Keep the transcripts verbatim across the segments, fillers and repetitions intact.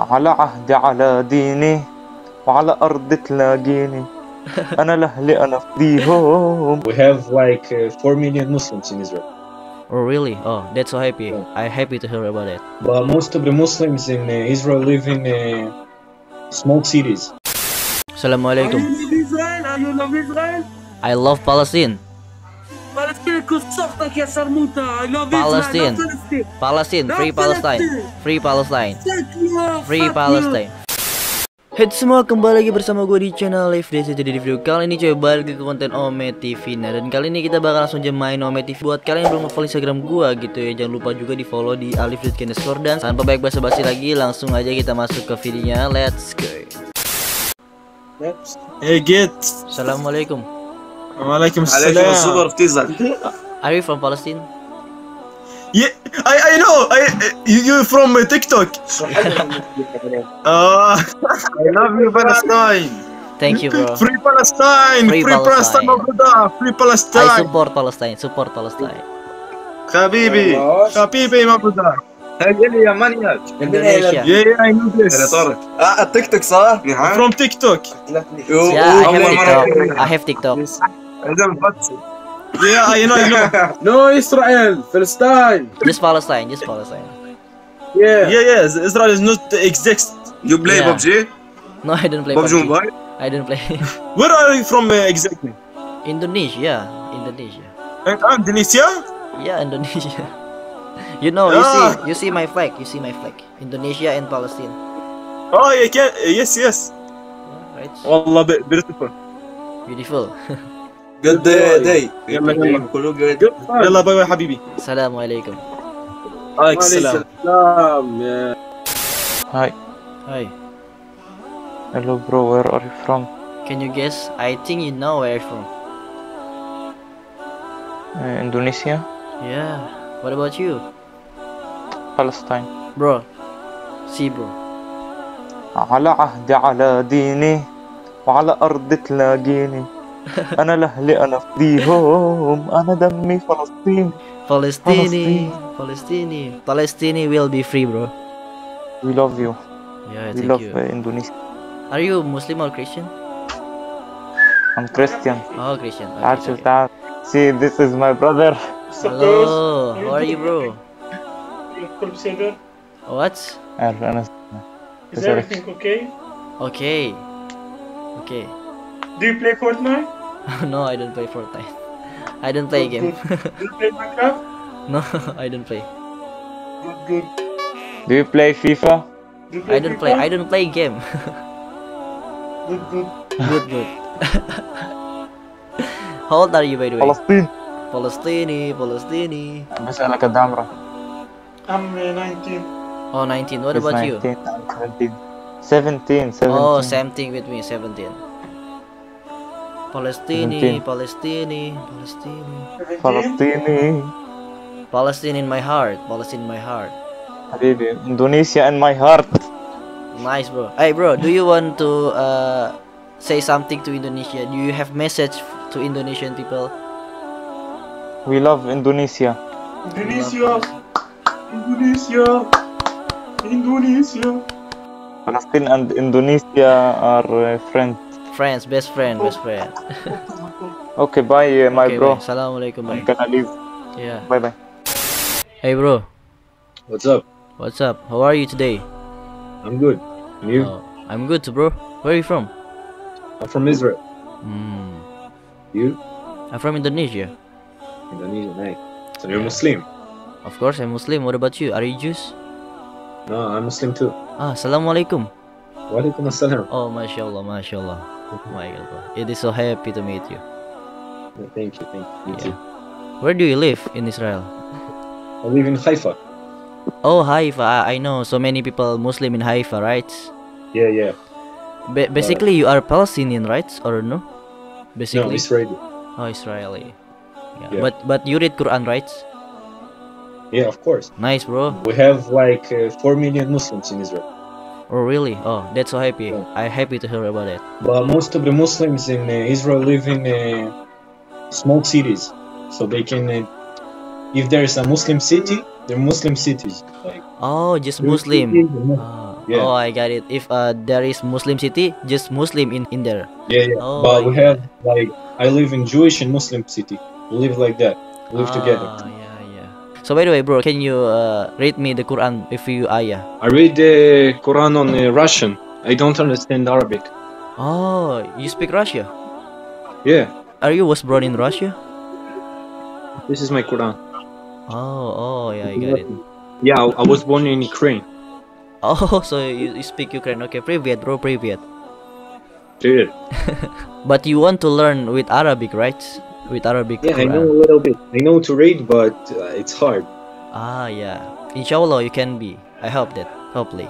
على عهدي على ديني وعلى أرض تلاقيني أنا لأهلي أنا فديهم. We have like uh, four million Muslims in Israel. Oh really? Oh, that's so happy. Yeah. I'm happy to hear about it. But most of the Muslims in uh, Israel live in uh, small cities. Assalamualaikum. You love Israel? Are you love Israel? I love Palestine. فلسطين كل صوتك يا شرموطة. I love Palestine. Israel. not Palestine. Palestine, No, free Palestine. Palestine. Free Palestine. Fuck you, Free fuck Palestine. Hai semua, kembali lagi bersama gue di channel Live Desi. Jadi di video kali ini coba balik ke konten Ome T V. Nah, dan kali ini kita bakal langsung aja main Ome T V. Buat kalian yang belum follow Instagram gue gitu ya, jangan lupa juga di follow di alif dot underscore. Dan tanpa baik basa-basi lagi, langsung aja kita masuk ke videonya. Let's go. Hey, get. Assalamualaikum. Walaikum عليكم الزبر salam. بتزعل. Are you from Palestine? Yeah, I I know. I you you from uh, TikTok. Uh, I love you Palestine. Thank you, bro. free Palestine. Free Free, Palestine. Palestine. oh, brother. Free I Palestine. support Palestine. Support Palestine. حبيبي. Habibi, my brother. هاي لي يا مانياك. Indonesia. Yeah, yeah, I know يا this. طارق. اه التيك توك صح؟ نعم. From TikTok. Yeah, I have TikTok. I have TikTok. هذا مفتش. Yeah, I know, I know. No Israel, Palestine. Just Palestine. Just Palestine. Yeah. Yeah, yeah. Israel is not exist. You play Yeah. P U B G? No, I don't play P U B G P U B G. Mobile? I don't play. Where are you from uh, exactly? Indonesia. Indonesia. Uh, Indonesia? Yeah, Indonesia. You know, you Ah. see, you see my flag. You see my flag. Indonesia and Palestine. Oh, yeah, can, yes, yes. Right? والله ب- beautiful. Beautiful. Good day. day. يلا يلا. كله good. يلا باي باي حبيبي. Assalamualaikum. عليك السلام. Salam. Yeah. Hi, Hi. hello bro, where are you from? Can you guess? I think you know where I'm from. Uh, Indonesia, Yeah. What about you, Palestine. bro? See, bro. على عهدي على ديني وعلى أرض تلاقيني أنا لأهلي أنا فديهم أنا دمي فلسطين. Palestine. Palestine. Palestine will be free, bro. We love you. Yeah, We thank love you. uh, Indonesia. Are you Muslim or Christian? I'm Christian. Oh, Christian. Okay, تعال it's شوف okay. تعال. See, this is my brother. Hello. How are you, bro? What? عارف أنا. Is everything okay? Okay. Okay. Do you play Fortnite? No, I don't play Fortnite. I don't play game. Do you play Minecraft? No, I don't play. Good, good. Do you play FIFA? Do you play I don't play. FIFA? I don't play game. Good, good. Good, good. How old are you, by the way? فلسطين. Palestine, Palestine. بسألك الدامرة. I'm uh, nineteen. Oh, nineteen. What He's about you? nineteen, I'm seventeen. seventeen, seventeen. Oh, same thing with me, seventeen. Palestine, seventeen. Palestine, Palestine. seventeen? فلسطيني. Palestine in my heart. Palestine in my heart. حبيبي, Indonesia in my heart. Nice, bro. Hey, bro, do you want to uh, say something to Indonesia? Do you have message to Indonesian people? We love Indonesia. Indonesia. Indonesia. Indonesia. Palestine and Indonesia are uh, friends. Friends, best friend, best friend. Okay, bye, uh, my Okay, bro. bye. Assalamualaikum, I'm bye. gonna leave. Yeah. Bye bye. Hey, bro. What's up? What's up? How are you today? I'm good. And you? Oh, I'm good, too, bro. Where are you from? I'm from Israel. Hmm. You? I'm from Indonesia. Indonesia, nice. So you're Yeah. Muslim? Of course, I'm Muslim. What about you? Are you Jews? No, I'm Muslim too. Ah, Assalamualaikum. Walaikum assalam. Oh, mashallah, mashallah. My God, bro. It is so happy to meet you. Thank you, thank you. You Yeah. too. Where do you live in Israel? I live in Haifa. Oh, Haifa. I I know so many people Muslim in Haifa, right? Yeah, yeah. Ba basically, you are Palestinian, right? Or no? No, Basically. Israeli. Oh, Israeli. Yeah. Yeah. But but you read Quran, right? Yeah, of course. Nice, bro. We have like uh, four million Muslims in Israel. Oh, really? Oh, that's so happy. Yeah. I'm happy to hear about it. But most of the Muslims in uh, Israel live in uh, small cities. So they can, uh, if there is a Muslim city, they're Muslim cities. Like, Oh, just Muslim Muslim. cities, they're Muslim. Ah, Yeah. Oh, I got it. If uh there is Muslim city, just Muslim in in there. Yeah, yeah. Oh, but we yeah. have like I live in Jewish and Muslim city. We live like that. We live together. Ah, yeah, yeah. So by the way, bro, can you uh, read me the Quran if you ayah? I read the Quran on uh, Russian. I don't understand Arabic. Oh, you speak Russia? Yeah, Are you was born in Russia? this is my Quran. Oh, oh, yeah, I got it. Yeah, I, I was born in Ukraine. Oh, so you, you speak Ukraine? Okay, привет, bro, привет. Dude. But you want to learn with Arabic, right? With Arabic. Yeah, I Quran. know a little bit. I know to read, but uh, it's hard. Ah, yeah. Inshallah, you can be. I hope that. Hopefully.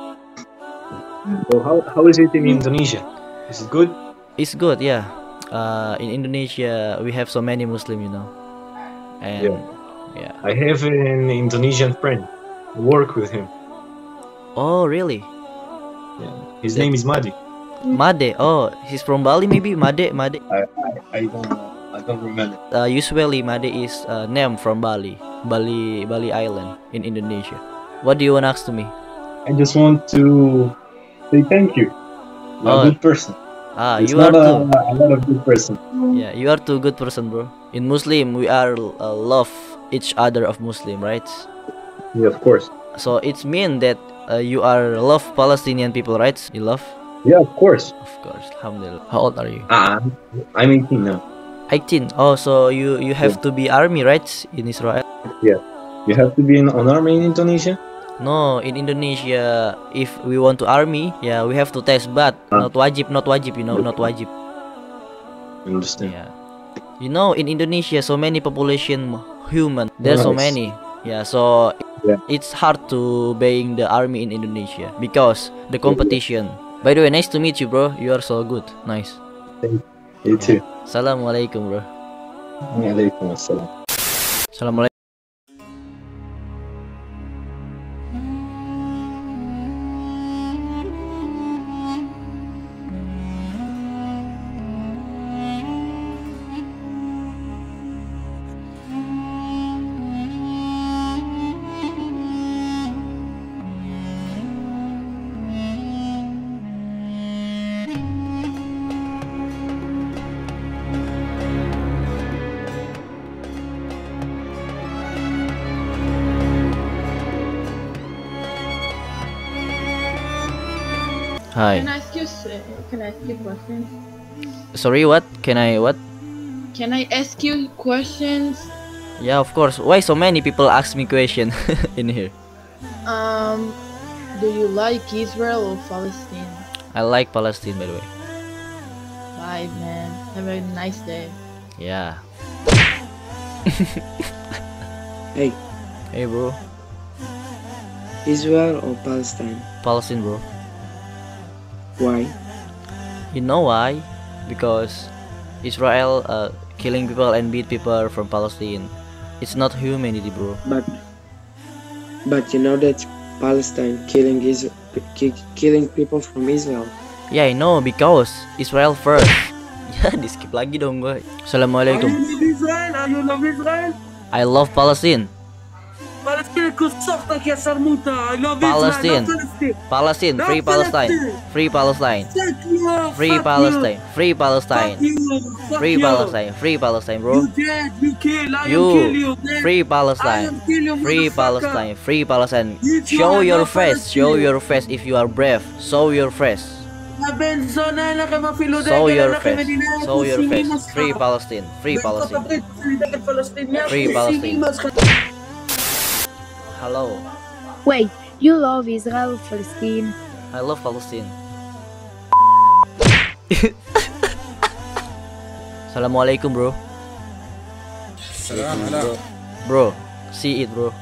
So how, how is it in Indonesia? Is it good? It's good, yeah. Uh, in Indonesia, we have so many Muslim, you know. And Yeah. yeah. I have an Indonesian friend. I work with him. Oh, really? Yeah. His name is Madi. Made. Oh, he's from Bali, maybe. Made, Made. I, I, I don't know. I don't remember. Uh, usually, Made is uh, name from Bali, Bali, Bali Island in Indonesia. What do you want to ask to me? I just want to say thank you. You're Oh. a good person. Ah, It's you are not a, too. a lot of good person. Yeah, you are too good person, bro. In Muslim, we are uh, love each other of Muslim, right? Yeah, of course. So it's mean that uh, you are love Palestinian people, right? You love? Yeah, of course. Of course. Alhamdulillah. How old are you? Ah, I'm eighteen now. eighteen. Oh, so you you have to be army, right? In Israel? You have to be in an army in Indonesia? No, in Indonesia, if we want to army, yeah, we have to test, but Ah. not wajib, not wajib, you know, not wajib. I understand. Yeah. You know, in Indonesia, so many population human. There's so Nice. many. Yeah, so Yeah. it's hard to being the army in Indonesia because the competition. By the way, nice to meet you, bro. You are so good. Nice. You too. Assalamualaikum, bro. Walaikum assalam. Assalamualaikum. Hi. Can I ask you? s- Can I ask you questions? Sorry, what? Can I what? Can I ask you questions? Yeah, of course. Why so many people ask me question in here? Um, do you like Israel or Palestine? I like Palestine, by the way. Bye, man. Have a nice day. Yeah. Hey, Hey, bro. Israel or Palestine? Palestine, bro. Why? You know why? Because Israel uh, killing people and beat people from Palestine. It's not humanity, bro. But but you know that Palestine killing is ki- killing people from Israel. Yeah, I know because Israel first. Ya, di skip lagi dong gue. Are Assalamualaikum. you love Israel? Are you love Israel? I love Palestine. فلسطين كسرتك يا شرموطة. I love Palestine. Israel. Love Palestine. Palestine, No, free Palestine. Palestine. Free Palestine. Fuck you. Free fuck Palestine. You. Free Palestine. Fuck you. Fuck Free you. Palestine. Free Palestine, bro. You dead. You kill. I You. am kill you. Man. Free I Palestine. am kill you, Free motherfucker. Palestine. Free Palestine. You Show try, your no face. Show Palestine. your face if you are brave. Show your face. הבן זונה, אין לכם אפילו דגל, Show אין your לכם face. מדינה, Show your כוסינים face. אז Free ככה. Palestine. Free בארצות Palestine. הברית עושים דגל פלסטין, Free כוסינים Palestine. אז ככה. Hello. Wait, you love Israel or Palestine? I love Palestine. Assalamualaikum, bro. Salam alaikum. Bro, see it, bro.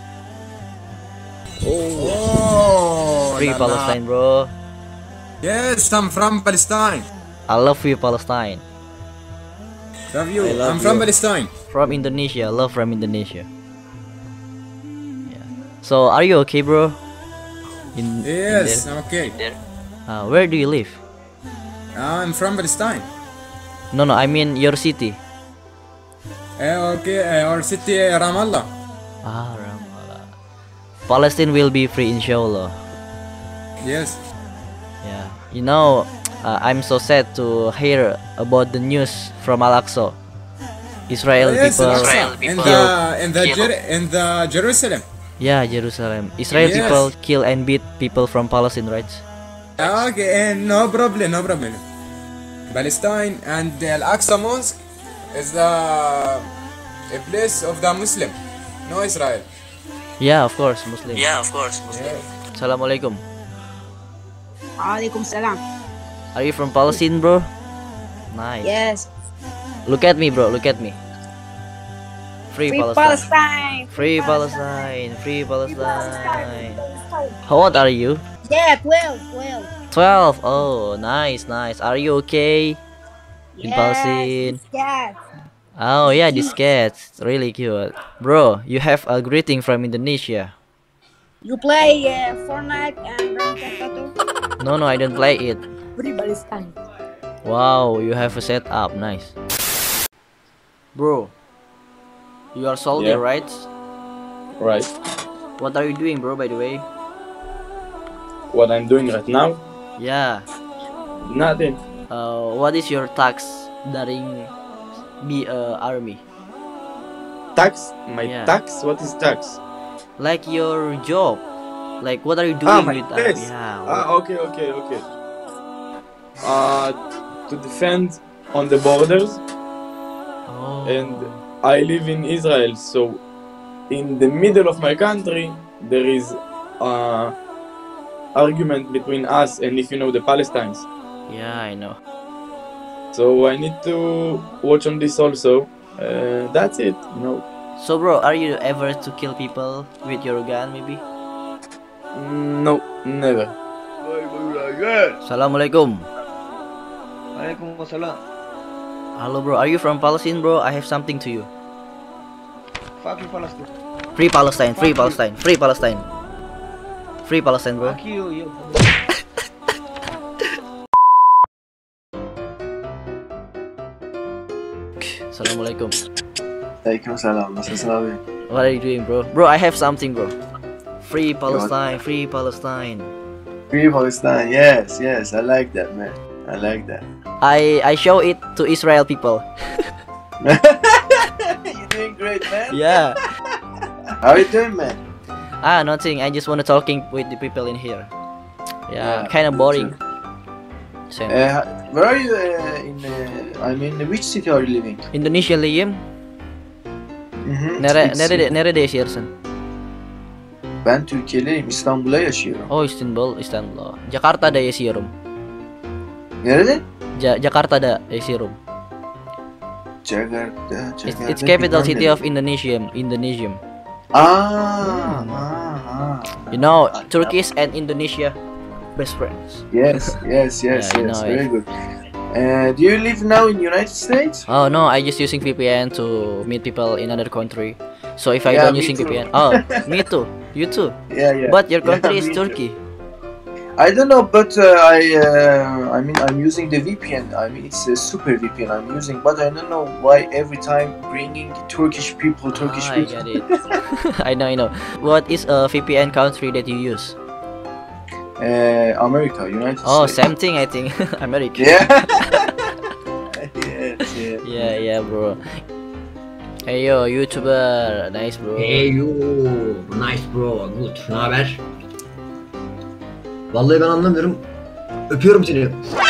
Oh, Free la, la. Palestine, bro. Yes, I'm from Palestine. I love you, Palestine. Love you. I love I'm from you. Palestine. From Indonesia, love from Indonesia. Yeah. So, are you okay, bro? In, Yes, in I'm okay. there? Uh, where do you live? I'm from Palestine. No, no, I mean your city. Uh, okay, uh, our city, uh, Ramallah. Ah, Ramallah. Palestine will be free, inshallah. Yes. Yeah, you know, uh, I'm so sad to hear about the news from Al-Aqsa. Israel Yes, people, Al-Aqsa. In kill. the in the Jer- in the Jerusalem. Yeah, Jerusalem. Israel Yes. people kill and beat people from Palestine, right? Okay, and no problem, no problem. Palestine and the Al-Aqsa Mosque is the a place of the Muslim, no Israel. Yeah, of course, Muslim. Yeah, of course, Muslim. Assalamualaikum. Alaikum salam. Are you from Palestine, bro? Nice. Yes. Look at me, bro. Look at me. Free, Free Palestine. Palestine. Free Palestine. Free Palestine. How old are you? Yeah, twelve, twelve. twelve. Oh, nice, nice. Are you okay? In Yes, Palestine. yes. Oh yeah, this cat's really cute. Bro, you have a greeting from Indonesia. You play uh, Fortnite and Grand Theft Auto? No, no, I don't play it. Free Palestine. Wow, you have a setup. Nice. Bro, you are soldier, Yeah. right? Right. What are you doing, bro, by the way? What I'm doing right now? Yeah. Nothing. Uh, what is your tax during be a army? Tax? My Yeah. tax? What is tax? Like your job. Like what are you doing Ah, my with place. army? Yeah. Ah, okay, okay, okay. Uh, to defend on the borders. Oh. And I live in Israel, so in the middle of my country there is uh argument between us and, if you know, the Palestinians. Yeah, I know. So I need to watch on this also. Uh, that's it, you know. So bro, are you ever to kill people with your gun maybe? No, never. Assalamualaikum. Waalaikumsalam. Hello bro, are you from Palestine, bro? I have something to you. Fuck you, Palestine. Free Palestine, free Palestine, free Palestine. Free Palestine, bro. Fuck you, you. Assalamualaikum. Waalaikumsalam. Nasılsın abi? What are you doing, bro? Bro, I have something, bro. Free Palestine, free Palestine. Free Palestine. Yes, yes. I like that, man. I like that. I I show it to Israel people. You're doing great, man. Yeah. How you doing, man? Ah, nothing. I just want to talking with the people in here. Yeah, Yeah, kind of me boring. too. Same. Uh, where are you uh, in? Uh, I mean, which city are you living? Indonesia, Liam. Mhm. Nere, Which nerede, city? nerede yaşıyorsun? Ben Türkiye'liyim. İstanbul'a yaşıyorum. Oh, Istanbul, Istanbul. Jakarta'da yaşıyorum. Nerede? Ja Jakarta'da yaşıyorum. Jakarta. It's, Jakarta. it's capital bilmem city ne. of Indonesia. Indonesia. Ah, ah, ah. You know, Turkish and Indonesia best friends. Yes, yes, yes, Yeah, I yes. know Very it. good. Uh, do you live now in United States? Oh no, I just using V P N to meet people in another country. So if I Yeah, don't me using too. V P N, oh, me too, you too. Yeah, yeah. But your Yeah, country is me too. Turkey. I don't know, but uh, I, uh, I mean, I'm using the V P N. I mean, it's a super V P N I'm using, but I don't know why every time bringing Turkish people, Turkish Ah, I people. get it. I know, I know. What is a V P N country that you use? Uh, America, United Oh, States. same thing, I think. America. Yeah. yes, yeah. Yeah, yeah, bro. Hey yo, YouTuber, nice bro. Hey yo, nice bro, good. Ne haber? Vallahi ben anlamıyorum. Öpüyorum seni.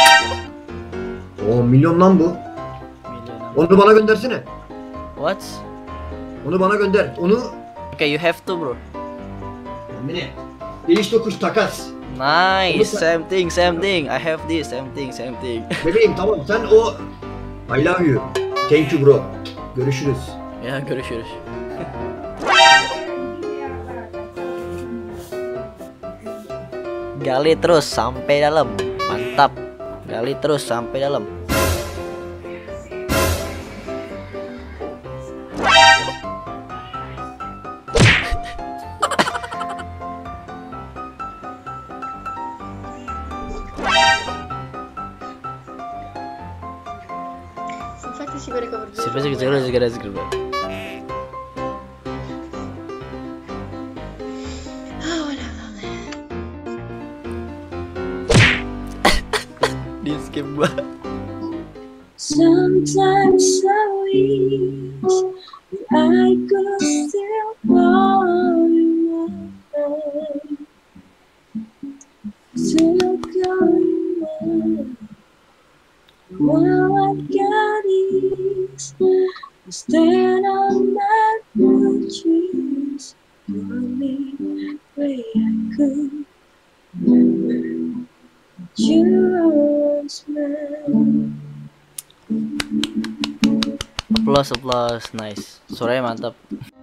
O milyon lan bu. Onu bana göndersene. What? Onu bana gönder. Onu Okay, you have to, bro. Beni. Değiş tokuş takas. Nice, Onu sen- same thing, same thing. I have this, same thing, same thing. Bebeğim tamam sen o. I love you. Thank you bro. Görüşürüz. Ya görüşürüz. Gali terus sampai dalam. Mantap. Gali terus sampai dalam. Infatti si vede cover Si pensa che seguro si gara seguro. Kemba. Sometimes I wish I could still call you mine, still call you mine. All I got is stand on my blue trees. Only way I could remember you once mine. Applause, applause, nice. Suaranya mantap.